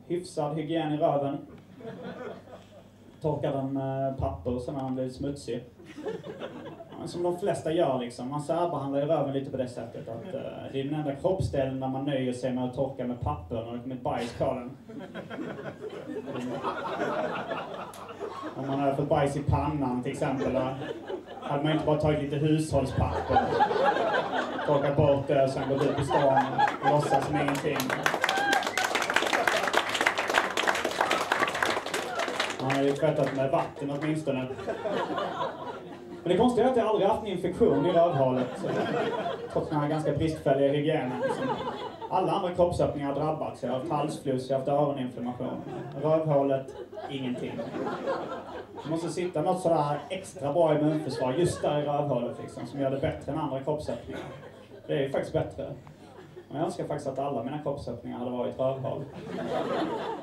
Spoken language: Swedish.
hyfsad hygien i röven. Torkar den med papper så när den blir smutsig. Som de flesta gör liksom. Man särbehandlar i röven lite på det sättet att det är den enda kroppsdelen där man nöjer sig med att torka med papper när det kommer ett bajs på den. Om man hade fått bajs i pannan till exempel, hade man inte bara tagit lite hushållspapper, torkat bort det och sen gått ut på stan och låtsas som ingenting. Man har ju tvättat med vatten åtminstone. Men det konstiga är att jag aldrig haft en infektion i rövhålet. Trots den här ganska bristfälliga hygienen. Alla andra kroppsöppningar har drabbats. Jag har haft halsfluss, jag har haft öroninflammation. Rövhålet, ingenting. Det måste sitta något sådär extra bra immunförsvar just där i rövhålet liksom, som gör det bättre än andra kroppsöppningar. Det är ju faktiskt bättre. Men jag önskar faktiskt att alla mina kroppsöppningar hade varit rövhål.